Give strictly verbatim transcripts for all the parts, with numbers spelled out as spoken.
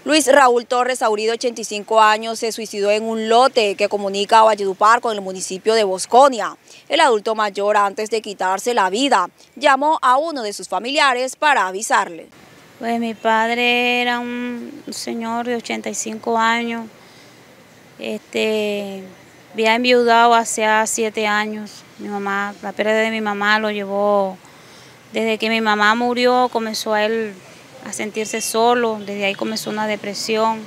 Luis Raúl Torres Aurido, ochenta y cinco años, se suicidó en un lote que comunica a Valledupar con el municipio de Bosconia. El adulto mayor, antes de quitarse la vida, llamó a uno de sus familiares para avisarle. Pues mi padre era un señor de ochenta y cinco años, este, había enviudado hace siete años. Mi mamá, la pérdida de mi mamá lo llevó, desde que mi mamá murió comenzó a él a sentirse solo, desde ahí comenzó una depresión.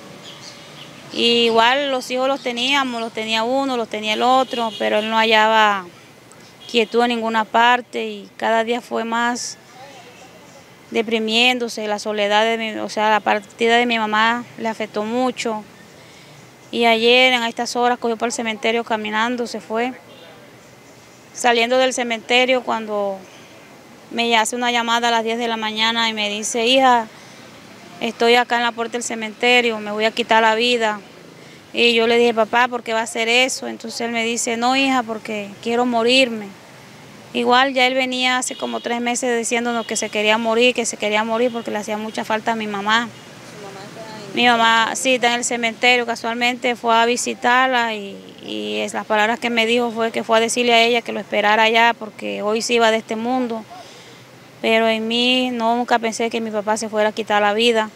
Y igual los hijos los teníamos, los tenía uno, los tenía el otro, pero él no hallaba quietud en ninguna parte y cada día fue más deprimiéndose. La soledad de mi, o sea, la partida de mi mamá le afectó mucho. Y ayer en estas horas cogió para el cementerio caminando, se fue. Saliendo del cementerio, cuando me hace una llamada a las diez de la mañana y me dice: hija, estoy acá en la puerta del cementerio, me voy a quitar la vida. Y yo le dije: papá, ¿por qué va a hacer eso? Entonces él me dice: no, hija, porque quiero morirme. Igual ya él venía hace como tres meses diciéndonos que se quería morir, que se quería morir porque le hacía mucha falta a mi mamá. ¿Su mamá está ahí? Mi mamá sí está en el cementerio, casualmente fue a visitarla y, y es, las palabras que me dijo fue que fue a decirle a ella que lo esperara allá porque hoy se iba de este mundo. Pero en mí no, nunca pensé que mi papá se fuera a quitar la vida.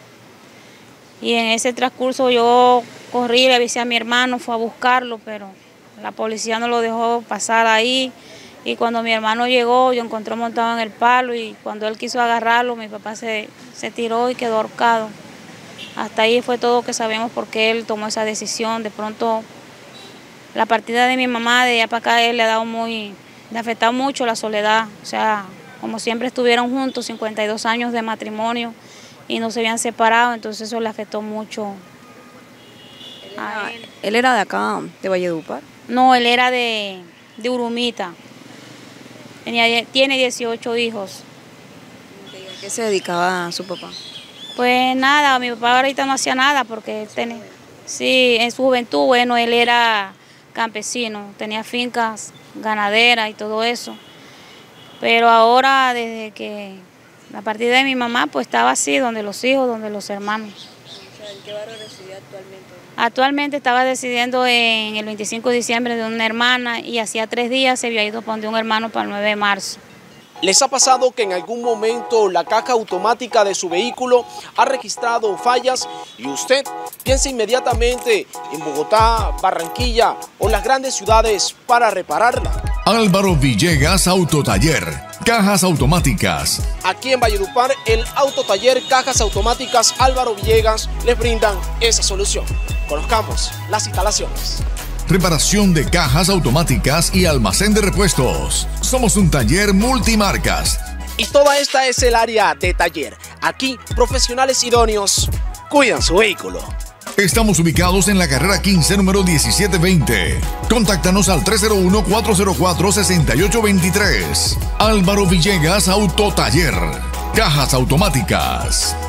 Y en ese transcurso yo corrí, le avisé a mi hermano, fue a buscarlo, pero la policía no lo dejó pasar ahí. Y cuando mi hermano llegó, yo encontré montado en el palo y cuando él quiso agarrarlo, mi papá se, se tiró y quedó ahorcado. Hasta ahí fue todo que sabemos por qué él tomó esa decisión. De pronto, la partida de mi mamá de allá para acá, él le ha dado muy, le ha afectado mucho la soledad. O sea, como siempre estuvieron juntos, cincuenta y dos años de matrimonio y no se habían separado, entonces eso le afectó mucho. ¿Él era, él. ¿Él era de acá, de Valledupar? No, él era de, de Urumita. Tenía, tiene dieciocho hijos. ¿A qué se dedicaba su papá? Pues nada, mi papá ahorita no hacía nada porque él tenía, sí, en su juventud, bueno, él era campesino, tenía fincas ganaderas y todo eso. Pero ahora, desde que la partida de mi mamá, pues estaba así, donde los hijos, donde los hermanos. ¿En qué barrio reside actualmente? Actualmente estaba residiendo en el veinticinco de diciembre de una hermana y hacía tres días se había ido para donde un hermano para el nueve de marzo. ¿Les ha pasado que en algún momento la caja automática de su vehículo ha registrado fallas y usted piensa inmediatamente en Bogotá, Barranquilla o las grandes ciudades para repararla? Álvaro Villegas Autotaller, cajas automáticas. Aquí en Valledupar, el Autotaller Cajas Automáticas Álvaro Villegas les brindan esa solución. Conozcamos las instalaciones. Reparación de cajas automáticas y almacén de repuestos. Somos un taller multimarcas. Y toda esta es el área de taller. Aquí, profesionales idóneos cuidan su vehículo. Estamos ubicados en la carrera quince, número diecisiete veinte. Contáctanos al tres cero uno, cuatro cero cuatro, seis ocho dos tres. Álvaro Villegas Autotaller. Cajas automáticas.